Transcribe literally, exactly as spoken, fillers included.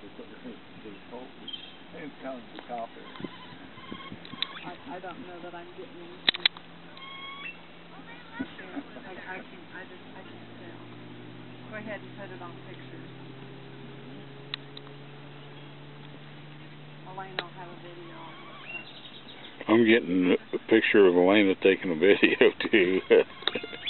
Here comes the copper. I, I don't know that I'm getting anything. I can't, I, I can, I just, I can't tell. Go ahead and put it on pictures. Elaine will have a video on this. I'm getting a picture of Elena taking a video too.